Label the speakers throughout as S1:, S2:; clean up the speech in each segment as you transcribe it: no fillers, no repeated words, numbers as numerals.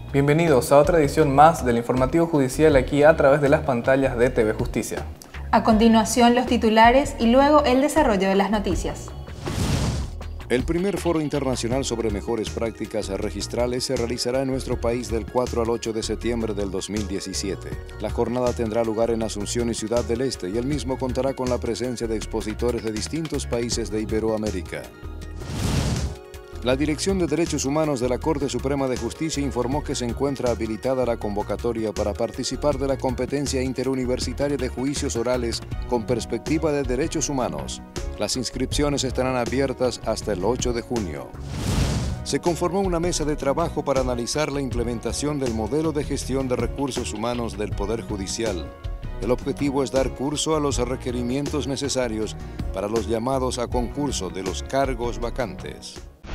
S1: Bienvenidos a otra edición más del informativo judicial aquí a través de las pantallas de TV Justicia.
S2: A continuación los titulares y luego el desarrollo de las noticias.
S3: El primer foro internacional sobre mejores prácticas registrales se realizará en nuestro país del 4 al 8 de septiembre del 2017. La jornada tendrá lugar en Asunción y Ciudad del Este y el mismo contará con la presencia de expositores de distintos países de Iberoamérica. La Dirección de Derechos Humanos de la Corte Suprema de Justicia informó que se encuentra habilitada la convocatoria para participar de la competencia interuniversitaria de juicios orales con perspectiva de derechos humanos. Las inscripciones estarán abiertas hasta el 8 de junio. Se conformó una mesa de trabajo para analizar la implementación del modelo de gestión de recursos humanos del Poder Judicial. El objetivo es dar curso a los requerimientos necesarios para los llamados a concurso de los cargos vacantes.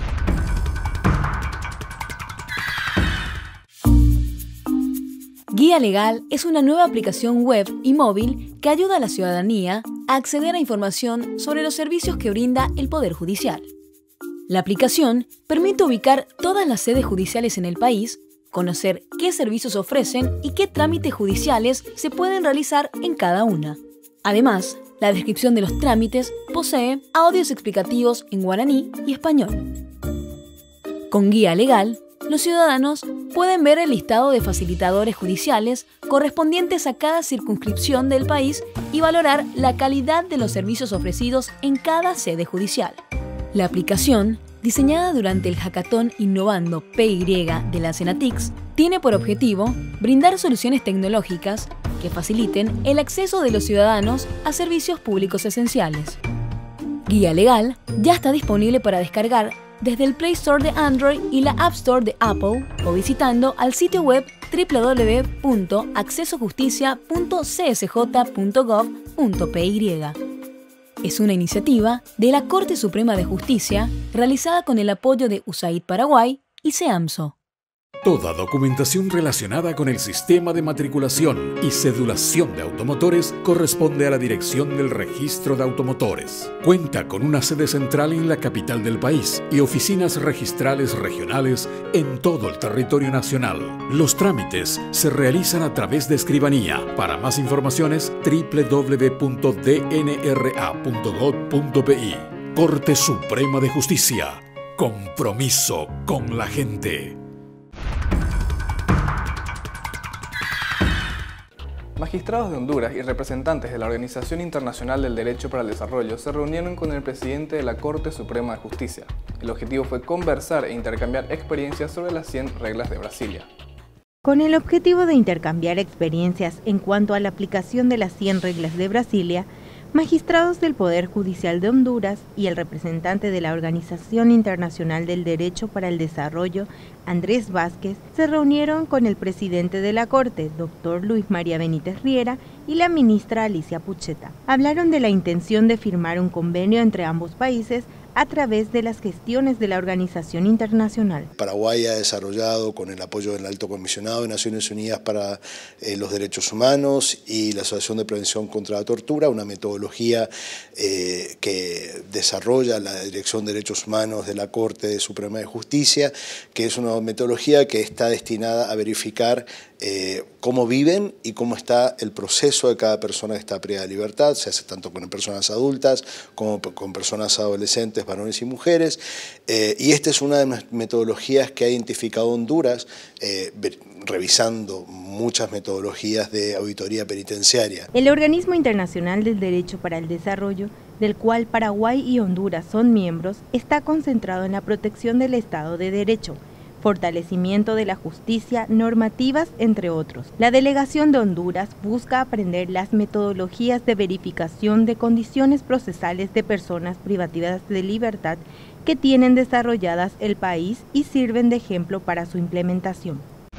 S4: Guía Legal es una nueva aplicación web y móvil que ayuda a la ciudadanía a acceder a información sobre los servicios que brinda el Poder Judicial. La aplicación permite ubicar todas las sedes judiciales en el país, conocer qué servicios ofrecen y qué trámites judiciales se pueden realizar en cada una. Además, la descripción de los trámites posee audios explicativos en guaraní y español. Con Guía Legal, los ciudadanos pueden ver el listado de facilitadores judiciales correspondientes a cada circunscripción del país y valorar la calidad de los servicios ofrecidos en cada sede judicial. La aplicación, diseñada durante el Hackathon Innovando PY de la Senatix, tiene por objetivo brindar soluciones tecnológicas que faciliten el acceso de los ciudadanos a servicios públicos esenciales. Guía Legal ya está disponible para descargar desde el Play Store de Android y la App Store de Apple o visitando al sitio web www.accesojusticia.csj.gov.py. Es una iniciativa de la Corte Suprema de Justicia realizada con el apoyo de USAID Paraguay y CEAMSO.
S5: Toda documentación relacionada con el sistema de matriculación y cedulación de automotores corresponde a la Dirección del Registro de Automotores. Cuenta con una sede central en la capital del país y oficinas registrales regionales en todo el territorio nacional. Los trámites se realizan a través de escribanía. Para más informaciones, www.dnra.gov.pi. Corte Suprema de Justicia. Compromiso con la gente.
S1: Magistrados de Honduras y representantes de la Organización Internacional del Derecho para el Desarrollo se reunieron con el presidente de la Corte Suprema de Justicia. El objetivo fue conversar e intercambiar experiencias sobre las 100 reglas de Brasilia.
S6: Con el objetivo de intercambiar experiencias en cuanto a la aplicación de las 100 reglas de Brasilia, magistrados del Poder Judicial de Honduras y el representante de la Organización Internacional del Derecho para el Desarrollo, Andrés Vázquez, se reunieron con el presidente de la Corte, Dr. Luis María Benítez Riera, y la ministra Alicia Pucheta. Hablaron de la intención de firmar un convenio entre ambos países a través de las gestiones de la organización internacional.
S7: Paraguay ha desarrollado, con el apoyo del Alto Comisionado de Naciones Unidas para los Derechos Humanos y la Asociación de Prevención contra la Tortura, una metodología que desarrolla la Dirección de Derechos Humanos de la Corte Suprema de Justicia, que es una metodología que está destinada a verificar cómo viven y cómo está el proceso de cada persona que está privada de libertad. Se hace tanto con personas adultas como con personas adolescentes, varones y mujeres, y esta es una de las metodologías que ha identificado Honduras, revisando muchas metodologías de auditoría penitenciaria.
S6: El Organismo Internacional del Derecho para el Desarrollo, del cual Paraguay y Honduras son miembros, está concentrado en la protección del Estado de Derecho, fortalecimiento de la justicia, normativas, entre otros. La delegación de Honduras busca aprender las metodologías de verificación de condiciones procesales de personas privadas de libertad que tienen desarrolladas el país y sirven de ejemplo para su implementación.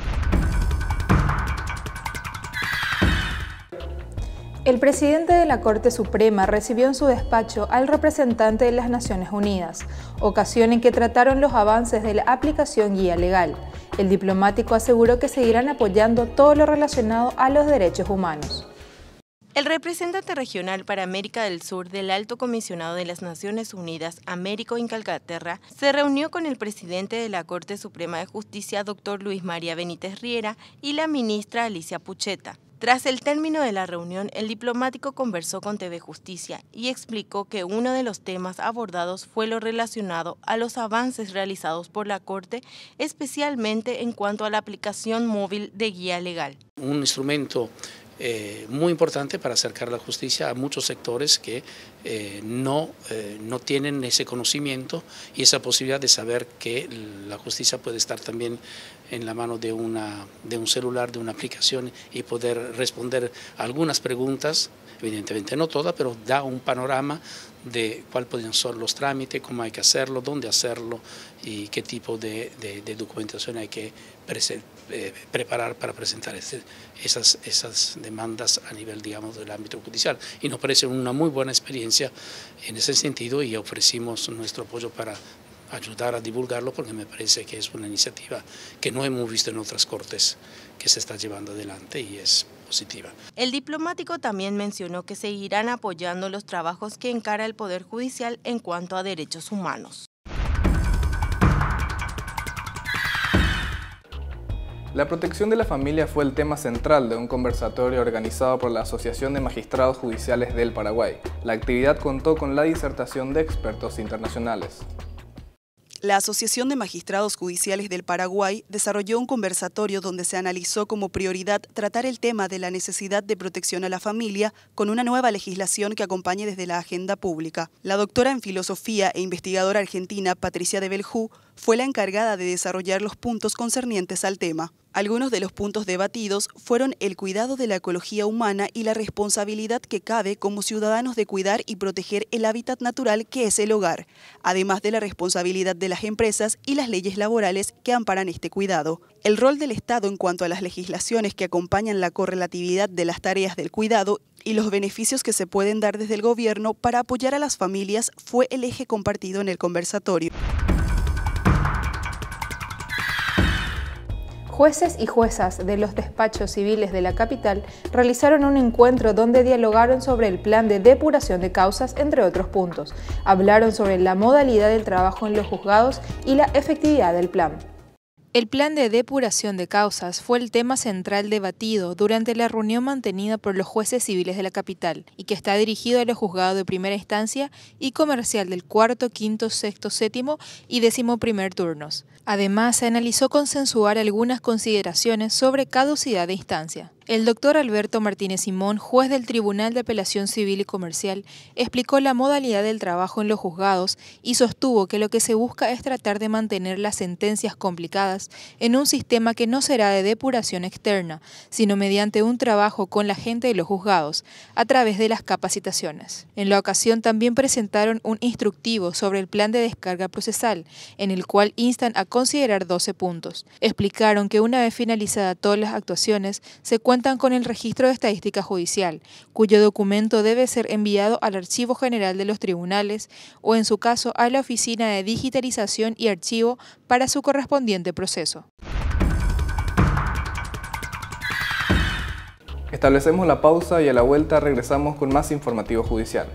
S2: El presidente de la Corte Suprema recibió en su despacho al representante de las Naciones Unidas, ocasión en que trataron los avances de la aplicación Guía Legal. El diplomático aseguró que seguirán apoyando todo lo relacionado a los derechos humanos.
S6: El representante regional para América del Sur del Alto Comisionado de las Naciones Unidas, Américo Incalcaterra, se reunió con el presidente de la Corte Suprema de Justicia, Dr. Luis María Benítez Riera, y la ministra Alicia Pucheta. Tras el término de la reunión, el diplomático conversó con TV Justicia y explicó que uno de los temas abordados fue lo relacionado a los avances realizados por la Corte, especialmente en cuanto a la aplicación móvil de guía legal.
S8: Un instrumento muy importante para acercar la justicia a muchos sectores que no tienen ese conocimiento y esa posibilidad de saber que la justicia puede estar también en la mano de un celular, de una aplicación, y poder responder algunas preguntas, evidentemente no todas, pero da un panorama de cuáles podrían ser los trámites, cómo hay que hacerlo, dónde hacerlo y qué tipo de documentación hay que preparar para presentar esas demandas a nivel, digamos, del ámbito judicial. Y nos parece una muy buena experiencia en ese sentido y ofrecimos nuestro apoyo para ayudar a divulgarlo, porque me parece que es una iniciativa que no hemos visto en otras cortes que se está llevando adelante y es positiva.
S6: El diplomático también mencionó que seguirán apoyando los trabajos que encara el Poder Judicial en cuanto a derechos humanos.
S1: La protección de la familia fue el tema central de un conversatorio organizado por la Asociación de Magistrados Judiciales del Paraguay. La actividad contó con la disertación de expertos internacionales.
S9: La Asociación de Magistrados Judiciales del Paraguay desarrolló un conversatorio donde se analizó como prioridad tratar el tema de la necesidad de protección a la familia con una nueva legislación que acompañe desde la agenda pública. La doctora en filosofía e investigadora argentina Patricia de Beljú fue la encargada de desarrollar los puntos concernientes al tema. Algunos de los puntos debatidos fueron el cuidado de la ecología humana y la responsabilidad que cabe como ciudadanos de cuidar y proteger el hábitat natural que es el hogar, además de la responsabilidad de las empresas y las leyes laborales que amparan este cuidado. El rol del Estado en cuanto a las legislaciones que acompañan la correlatividad de las tareas del cuidado y los beneficios que se pueden dar desde el gobierno para apoyar a las familias fue el eje compartido en el conversatorio.
S2: Jueces y juezas de los despachos civiles de la capital realizaron un encuentro donde dialogaron sobre el plan de depuración de causas, entre otros puntos. Hablaron sobre la modalidad del trabajo en los juzgados y la efectividad del plan. El plan de depuración de causas fue el tema central debatido durante la reunión mantenida por los jueces civiles de la capital y que está dirigido a los juzgados de primera instancia y comercial del cuarto, quinto, sexto, séptimo y 11º turnos. Además, se analizó consensuar algunas consideraciones sobre caducidad de instancia. El doctor Alberto Martínez Simón, juez del Tribunal de Apelación Civil y Comercial, explicó la modalidad del trabajo en los juzgados y sostuvo que lo que se busca es tratar de mantener las sentencias complicadas en un sistema que no será de depuración externa, sino mediante un trabajo con la gente de los juzgados, a través de las capacitaciones. En la ocasión también presentaron un instructivo sobre el plan de descarga procesal, en el cual instan a considerar 12 puntos. Explicaron que una vez finalizadas todas las actuaciones, se cuentan con el registro de estadística judicial, cuyo documento debe ser enviado al Archivo General de los Tribunales o, en su caso, a la Oficina de Digitalización y Archivo para su correspondiente proceso.
S1: Establecemos la pausa y a la vuelta regresamos con más informativo judicial.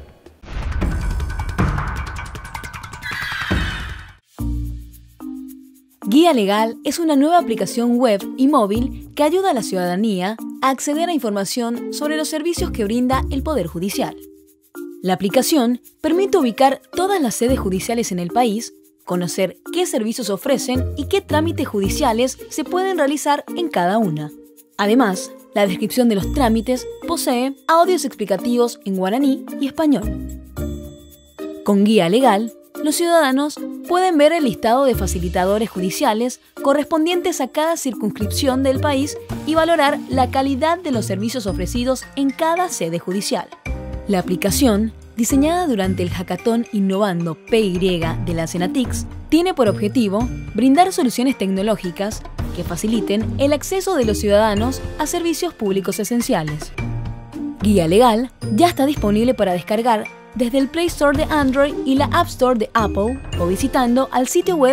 S4: Guía Legal es una nueva aplicación web y móvil que ayuda a la ciudadanía a acceder a información sobre los servicios que brinda el Poder Judicial. La aplicación permite ubicar todas las sedes judiciales en el país, conocer qué servicios ofrecen y qué trámites judiciales se pueden realizar en cada una. Además, la descripción de los trámites posee audios explicativos en guaraní y español. Con Guía Legal, los ciudadanos pueden ver el listado de facilitadores judiciales correspondientes a cada circunscripción del país y valorar la calidad de los servicios ofrecidos en cada sede judicial. La aplicación, diseñada durante el Hackathon Innovando PY de la Senatix, tiene por objetivo brindar soluciones tecnológicas que faciliten el acceso de los ciudadanos a servicios públicos esenciales. Guía Legal ya está disponible para descargar desde el Play Store de Android y la App Store de Apple o visitando al sitio web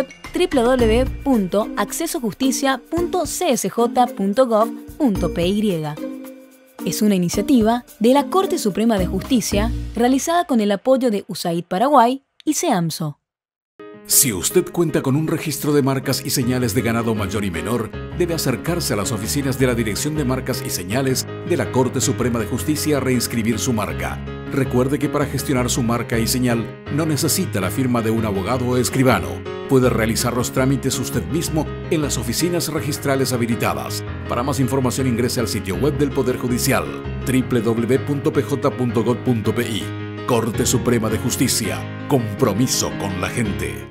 S4: www.accesojusticia.csj.gov.py. es una iniciativa de la Corte Suprema de Justicia realizada con el apoyo de USAID Paraguay y SEAMSO.
S5: Si usted cuenta con un registro de marcas y señales de ganado mayor y menor, debe acercarse a las oficinas de la Dirección de Marcas y Señales de la Corte Suprema de Justicia a reinscribir su marca. Recuerde que para gestionar su marca y señal no necesita la firma de un abogado o escribano. Puede realizar los trámites usted mismo en las oficinas registrales habilitadas. Para más información ingrese al sitio web del Poder Judicial www.pj.gov.pi. Corte Suprema de Justicia. Compromiso con la gente.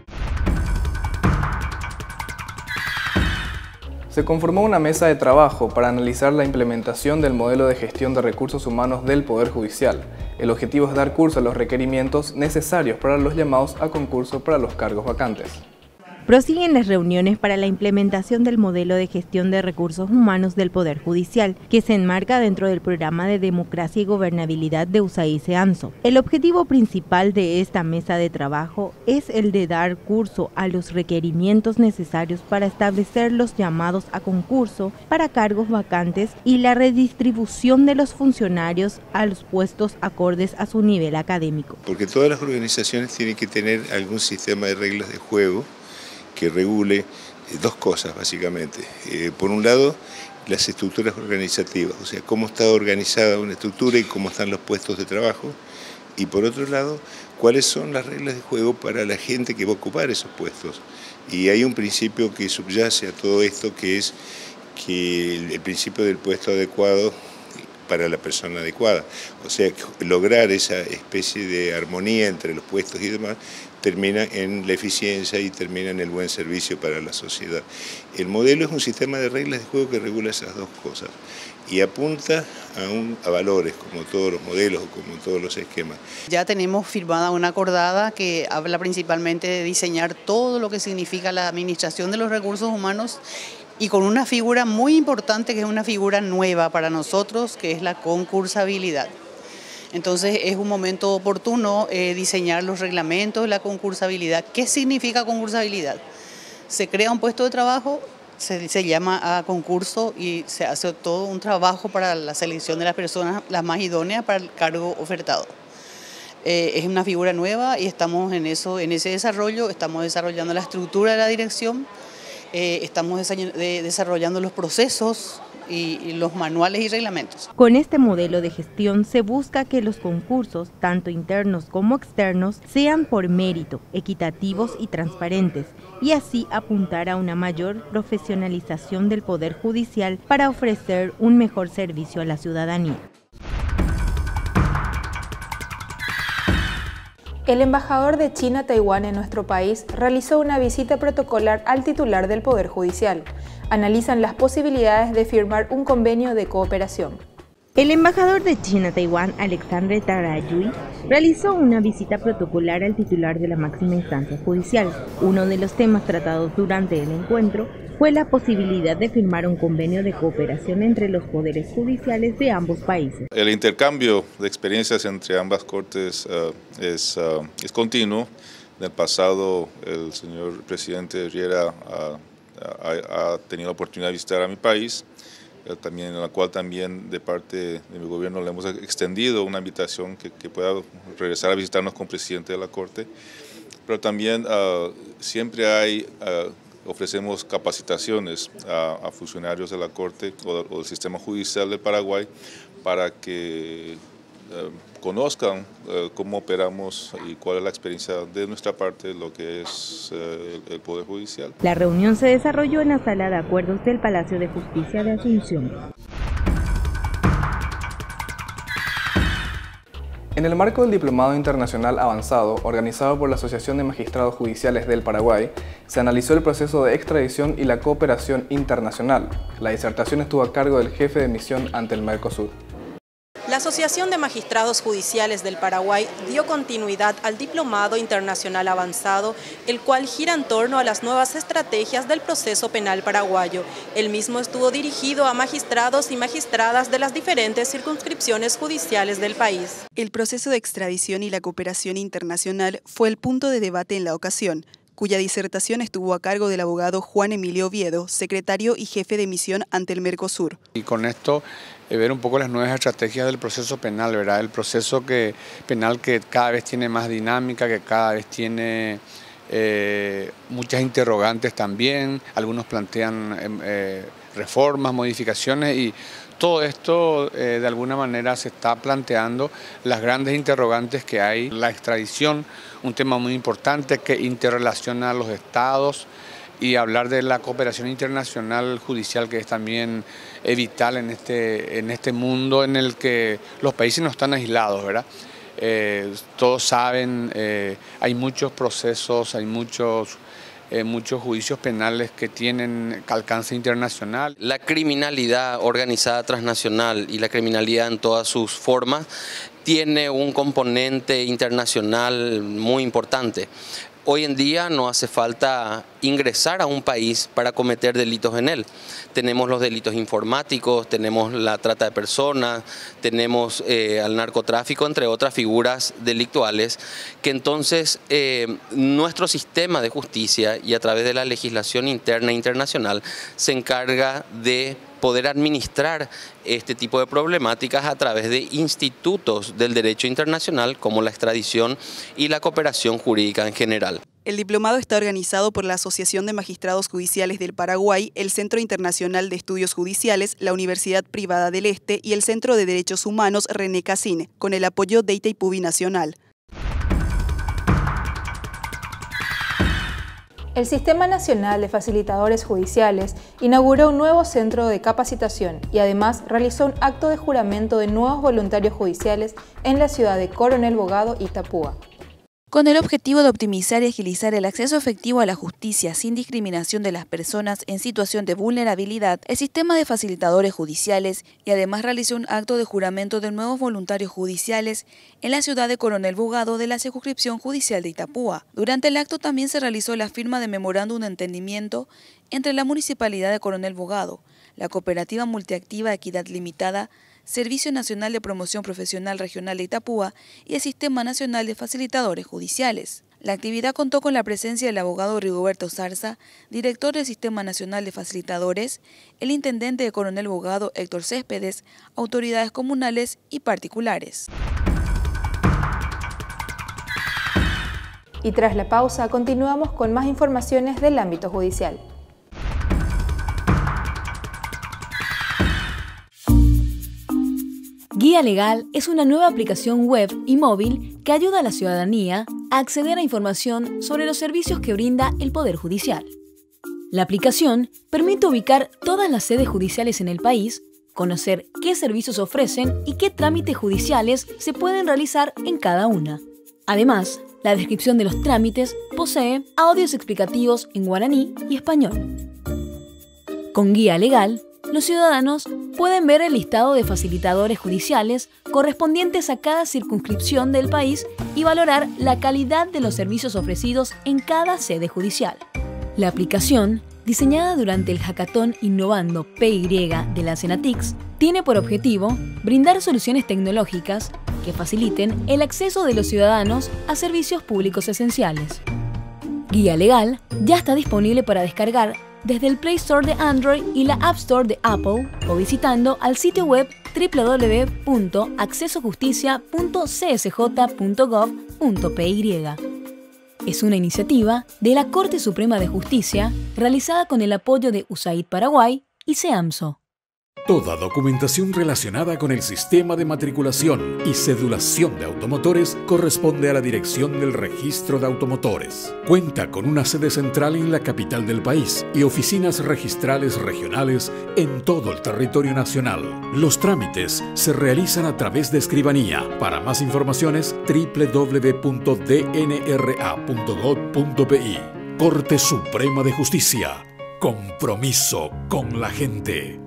S1: Se conformó una mesa de trabajo para analizar la implementación del modelo de gestión de recursos humanos del Poder Judicial. El objetivo es dar curso a los requerimientos necesarios para los llamados a concurso para los cargos vacantes.
S6: Prosiguen las reuniones para la implementación del modelo de gestión de recursos humanos del Poder Judicial, que se enmarca dentro del programa de democracia y gobernabilidad de USAID SEAMSO. El objetivo principal de esta mesa de trabajo es el de dar curso a los requerimientos necesarios para establecer los llamados a concurso para cargos vacantes y la redistribución de los funcionarios a los puestos acordes a su nivel académico.
S10: Porque todas las organizaciones tienen que tener algún sistema de reglas de juego que regule dos cosas básicamente. Por un lado, las estructuras organizativas, o sea, cómo está organizada una estructura y cómo están los puestos de trabajo. Y por otro lado, cuáles son las reglas de juego para la gente que va a ocupar esos puestos. Y hay un principio que subyace a todo esto, que es que el principio del puesto adecuado para la persona adecuada. O sea, lograr esa especie de armonía entre los puestos y demás termina en la eficiencia y termina en el buen servicio para la sociedad. El modelo es un sistema de reglas de juego que regula esas dos cosas y apunta a valores, como todos los modelos o como todos los esquemas.
S11: Ya tenemos firmada una acordada que habla principalmente de diseñar todo lo que significa la administración de los recursos humanos y con una figura muy importante que es una figura nueva para nosotros, que es la concursabilidad. Entonces es un momento oportuno diseñar los reglamentos de la concursabilidad. ¿Qué significa concursabilidad? Se crea un puesto de trabajo, se llama a concurso y se hace todo un trabajo para la selección de las personas las más idóneas para el cargo ofertado. Es una figura nueva y estamos en ese desarrollo, estamos desarrollando la estructura de la dirección, estamos desarrollando los procesos y los manuales y reglamentos.
S6: Con este modelo de gestión se busca que los concursos, tanto internos como externos, sean por mérito, equitativos y transparentes, y así apuntar a una mayor profesionalización del Poder Judicial para ofrecer un mejor servicio a la ciudadanía.
S2: El embajador de China a Taiwán en nuestro país realizó una visita protocolar al titular del Poder Judicial. Analizan las posibilidades de firmar un convenio de cooperación.
S6: El embajador de China a Taiwán, Alexandre Tarayui, realizó una visita protocolar al titular de la máxima instancia judicial. Uno de los temas tratados durante el encuentro fue la posibilidad de firmar un convenio de cooperación entre los poderes judiciales de ambos países.
S12: El intercambio de experiencias entre ambas cortes es continuo. En el pasado, el señor presidente Riera ha tenido la oportunidad de visitar a mi país, también, en la cual también de parte de mi gobierno le hemos extendido una invitación que pueda regresar a visitarnos con el presidente de la Corte. Pero también siempre ofrecemos capacitaciones a funcionarios de la Corte o del sistema judicial de Paraguay para que conozcan cómo operamos y cuál es la experiencia de nuestra parte, lo que es el Poder Judicial.
S6: La reunión se desarrolló en la Sala de Acuerdos del Palacio de Justicia de Asunción.
S1: En el marco del Diplomado Internacional Avanzado, organizado por la Asociación de Magistrados Judiciales del Paraguay, se analizó el proceso de extradición y la cooperación internacional. La disertación estuvo a cargo del jefe de misión ante el Mercosur.
S13: La Asociación de Magistrados Judiciales del Paraguay dio continuidad al Diplomado Internacional Avanzado, el cual gira en torno a las nuevas estrategias del proceso penal paraguayo. El mismo estuvo dirigido a magistrados y magistradas de las diferentes circunscripciones judiciales del país.
S9: El proceso de extradición y la cooperación internacional fue el punto de debate en la ocasión, cuya disertación estuvo a cargo del abogado Juan Emilio Oviedo, secretario y jefe de misión ante el Mercosur.
S14: Y con esto ver un poco las nuevas estrategias del proceso penal, ¿verdad? El proceso penal que cada vez tiene más dinámica, que cada vez tiene muchas interrogantes también. Algunos plantean reformas, modificaciones y todo esto de alguna manera se está planteando las grandes interrogantes que hay. La extradición, un tema muy importante que interrelaciona a los estados, y hablar de la cooperación internacional judicial, que es también vital en este mundo en el que los países no están aislados, ¿verdad? Todos saben, hay muchos procesos, hay muchos juicios penales que tienen alcance internacional.
S15: La criminalidad organizada transnacional y la criminalidad en todas sus formas tiene un componente internacional muy importante. Hoy en día no hace falta ingresar a un país para cometer delitos en él. Tenemos los delitos informáticos, tenemos la trata de personas, tenemos al narcotráfico, entre otras figuras delictuales, que entonces nuestro sistema de justicia y a través de la legislación interna e internacional se encarga de poder administrar este tipo de problemáticas a través de institutos del derecho internacional como la extradición y la cooperación jurídica en general.
S9: El diplomado está organizado por la Asociación de Magistrados Judiciales del Paraguay, el Centro Internacional de Estudios Judiciales, la Universidad Privada del Este y el Centro de Derechos Humanos René Cassin, con el apoyo de Itaipú Binacional.
S2: El Sistema Nacional de Facilitadores Judiciales inauguró un nuevo centro de capacitación y además realizó un acto de juramento de nuevos voluntarios judiciales en la ciudad de Coronel Bogado, Itapúa.
S16: Con el objetivo de optimizar y agilizar el acceso efectivo a la justicia sin discriminación de las personas en situación de vulnerabilidad, el sistema de facilitadores judiciales y además realizó un acto de juramento de nuevos voluntarios judiciales en la ciudad de Coronel Bogado de la circunscripción judicial de Itapúa. Durante el acto también se realizó la firma de memorándum de entendimiento entre la Municipalidad de Coronel Bogado, la Cooperativa Multiactiva Equidad Limitada, Servicio Nacional de Promoción Profesional Regional de Itapúa y el Sistema Nacional de Facilitadores Judiciales. La actividad contó con la presencia del abogado Rigoberto Zarza, director del Sistema Nacional de Facilitadores, el intendente de Coronel Bogado Héctor Céspedes, autoridades comunales y particulares.
S2: Y tras la pausa continuamos con más informaciones del ámbito judicial.
S4: Guía Legal es una nueva aplicación web y móvil que ayuda a la ciudadanía a acceder a información sobre los servicios que brinda el Poder Judicial. La aplicación permite ubicar todas las sedes judiciales en el país, conocer qué servicios ofrecen y qué trámites judiciales se pueden realizar en cada una. Además, la descripción de los trámites posee audios explicativos en guaraní y español. Con Guía Legal, los ciudadanos pueden ver el listado de facilitadores judiciales correspondientes a cada circunscripción del país y valorar la calidad de los servicios ofrecidos en cada sede judicial. La aplicación, diseñada durante el Hackathon Innovando PY de la Senatix, tiene por objetivo brindar soluciones tecnológicas que faciliten el acceso de los ciudadanos a servicios públicos esenciales. Guía Legal ya está disponible para descargar desde el Play Store de Android y la App Store de Apple o visitando al sitio web www.accesojusticia.csj.gov.py. Es una iniciativa de la Corte Suprema de Justicia realizada con el apoyo de USAID Paraguay y CEAMSO.
S5: Toda documentación relacionada con el sistema de matriculación y cedulación de automotores corresponde a la Dirección del Registro de Automotores. Cuenta con una sede central en la capital del país y oficinas registrales regionales en todo el territorio nacional. Los trámites se realizan a través de escribanía. Para más informaciones, www.dnra.gov.pi. Corte Suprema de Justicia. Compromiso con la gente.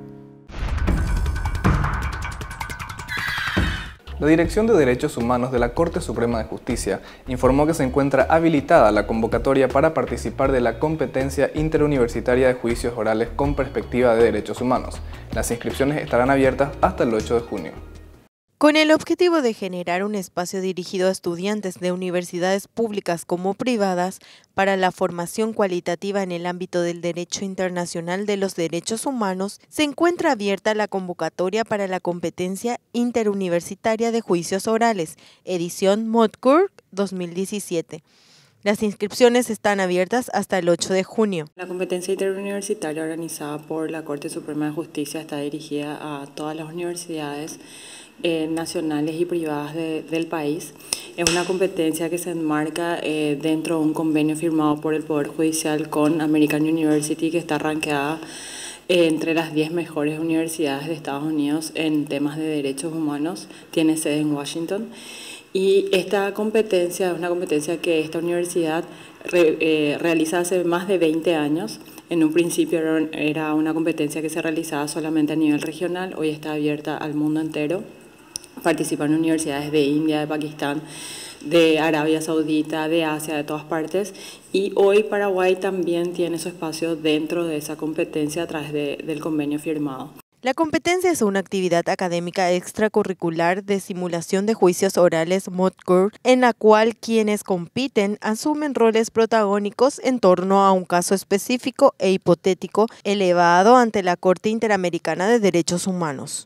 S1: La Dirección de Derechos Humanos de la Corte Suprema de Justicia informó que se encuentra habilitada la convocatoria para participar de la competencia interuniversitaria de juicios orales con perspectiva de derechos humanos. Las inscripciones estarán abiertas hasta el 8 de junio.
S6: Con el objetivo de generar un espacio dirigido a estudiantes de universidades públicas como privadas para la formación cualitativa en el ámbito del derecho internacional de los derechos humanos, se encuentra abierta la convocatoria para la competencia interuniversitaria de juicios orales, edición Modcourt 2017. Las inscripciones están abiertas hasta el 8 de junio.
S17: La competencia interuniversitaria organizada por la Corte Suprema de Justicia está dirigida a todas las universidades nacionales y privadas del país. Es una competencia que se enmarca dentro de un convenio firmado por el Poder Judicial con American University, que está rankeada entre las 10 mejores universidades de Estados Unidos en temas de derechos humanos. Tiene sede en Washington. Y esta competencia es una competencia que esta universidad realiza hace más de 20 años. En un principio era una competencia que se realizaba solamente a nivel regional, hoy está abierta al mundo entero. Participan universidades de India, de Pakistán, de Arabia Saudita, de Asia, de todas partes. Y hoy Paraguay también tiene su espacio dentro de esa competencia a través del convenio firmado.
S6: La competencia es una actividad académica extracurricular de simulación de juicios orales Modcourt, en la cual quienes compiten asumen roles protagónicos en torno a un caso específico e hipotético elevado ante la Corte Interamericana de Derechos Humanos.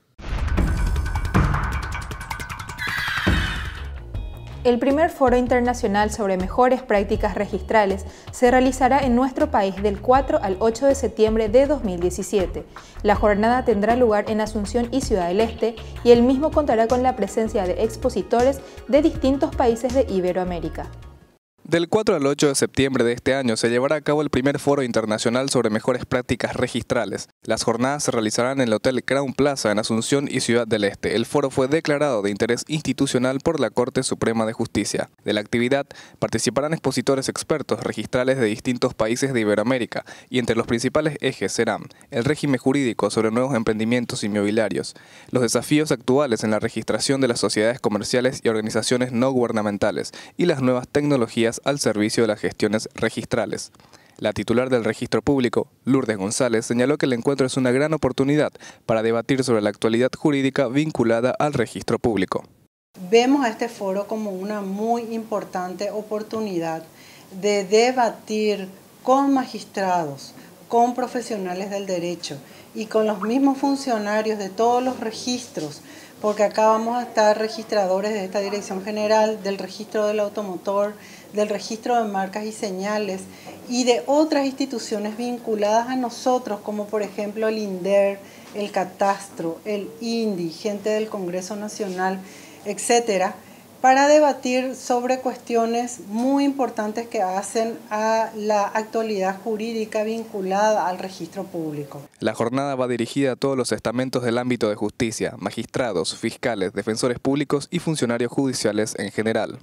S2: El primer Foro Internacional sobre Mejores Prácticas Registrales se realizará en nuestro país del 4 al 8 de septiembre de 2017. La jornada tendrá lugar en Asunción y Ciudad del Este y el mismo contará con la presencia de expositores de distintos países de Iberoamérica.
S1: Del 4 al 8 de septiembre de este año se llevará a cabo el primer Foro Internacional sobre Mejores Prácticas Registrales. Las jornadas se realizarán en el Hotel Crown Plaza en Asunción y Ciudad del Este. El foro fue declarado de interés institucional por la Corte Suprema de Justicia. De la actividad participarán expositores expertos registrales de distintos países de Iberoamérica y entre los principales ejes serán el régimen jurídico sobre nuevos emprendimientos inmobiliarios, los desafíos actuales en la registración de las sociedades comerciales y organizaciones no gubernamentales y las nuevas tecnologías al servicio de las gestiones registrales. La titular del Registro Público, Lourdes González, señaló que el encuentro es una gran oportunidad para debatir sobre la actualidad jurídica vinculada al registro público.
S18: Vemos a este foro como una muy importante oportunidad de debatir con magistrados, con profesionales del derecho y con los mismos funcionarios de todos los registros, porque acá vamos a estar registradores de esta Dirección General, del Registro del Automotor, del Registro de Marcas y Señales y de otras instituciones vinculadas a nosotros, como por ejemplo el INDER, el Catastro, el INDI, gente del Congreso Nacional, etcétera, para debatir sobre cuestiones muy importantes que hacen a la actualidad jurídica vinculada al registro público.
S1: La jornada va dirigida a todos los estamentos del ámbito de justicia, magistrados, fiscales, defensores públicos y funcionarios judiciales en general.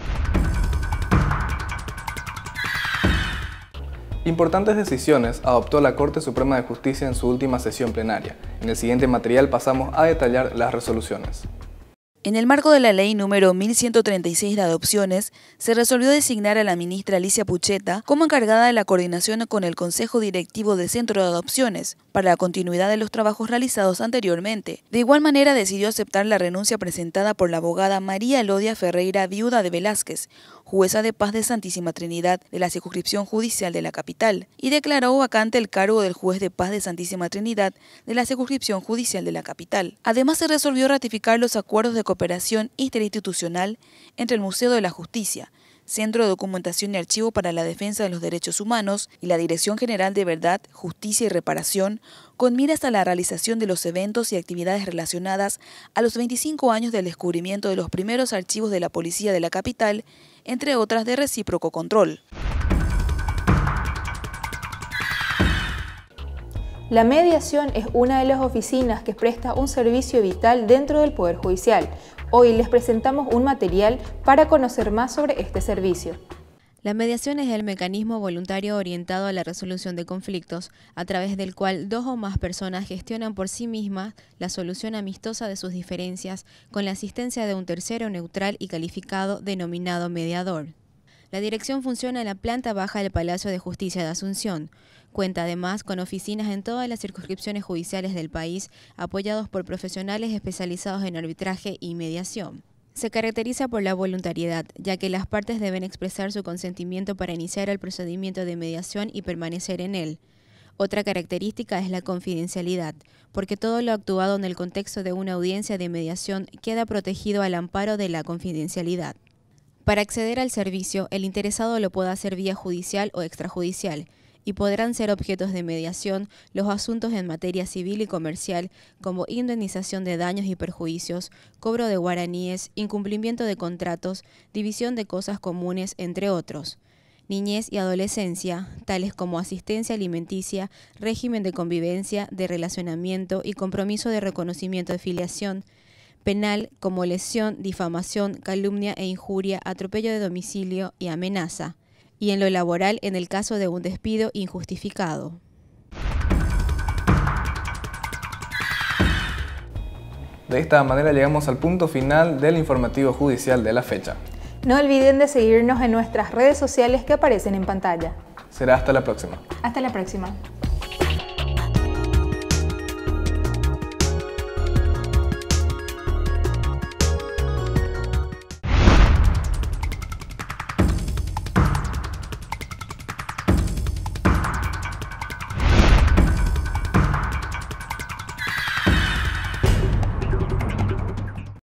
S1: Importantes decisiones adoptó la Corte Suprema de Justicia en su última sesión plenaria. En el siguiente material pasamos a detallar las resoluciones.
S16: En el marco de la ley número 1136 de adopciones, se resolvió designar a la ministra Alicia Pucheta como encargada de la coordinación con el Consejo Directivo del Centro de Adopciones, para la continuidad de los trabajos realizados anteriormente. De igual manera, decidió aceptar la renuncia presentada por la abogada María Elodia Ferreira, viuda de Velázquez, jueza de paz de Santísima Trinidad de la Circunscripción Judicial de la Capital, y declaró vacante el cargo del juez de paz de Santísima Trinidad de la Circunscripción Judicial de la Capital. Además, se resolvió ratificar los acuerdos de cooperación interinstitucional entre el Museo de la Justicia, Centro de Documentación y Archivo para la Defensa de los Derechos Humanos y la Dirección General de Verdad, Justicia y Reparación, con miras a la realización de los eventos y actividades relacionadas a los 25 años del descubrimiento de los primeros archivos de la Policía de la Capital, entre otras de recíproco control.
S2: La mediación es una de las oficinas que presta un servicio vital dentro del Poder Judicial. Hoy les presentamos un material para conocer más sobre este servicio.
S19: La mediación es el mecanismo voluntario orientado a la resolución de conflictos, a través del cual dos o más personas gestionan por sí mismas la solución amistosa de sus diferencias con la asistencia de un tercero neutral y calificado denominado mediador. La dirección funciona en la planta baja del Palacio de Justicia de Asunción. Cuenta además con oficinas en todas las circunscripciones judiciales del país, apoyados por profesionales especializados en arbitraje y mediación. Se caracteriza por la voluntariedad, ya que las partes deben expresar su consentimiento para iniciar el procedimiento de mediación y permanecer en él. Otra característica es la confidencialidad, porque todo lo actuado en el contexto de una audiencia de mediación queda protegido al amparo de la confidencialidad. Para acceder al servicio, el interesado lo puede hacer vía judicial o extrajudicial, y podrán ser objetos de mediación los asuntos en materia civil y comercial, como indemnización de daños y perjuicios, cobro de guaraníes, incumplimiento de contratos, división de cosas comunes, entre otros. Niñez y adolescencia, tales como asistencia alimenticia, régimen de convivencia, de relacionamiento y compromiso de reconocimiento de filiación. Penal, como lesión, difamación, calumnia e injuria, atropello de domicilio y amenaza. Y en lo laboral, en el caso de un despido injustificado.
S1: De esta manera llegamos al punto final del informativo judicial de la fecha.
S2: No olviden de seguirnos en nuestras redes sociales que aparecen en pantalla.
S1: Será hasta la próxima.
S2: Hasta la próxima.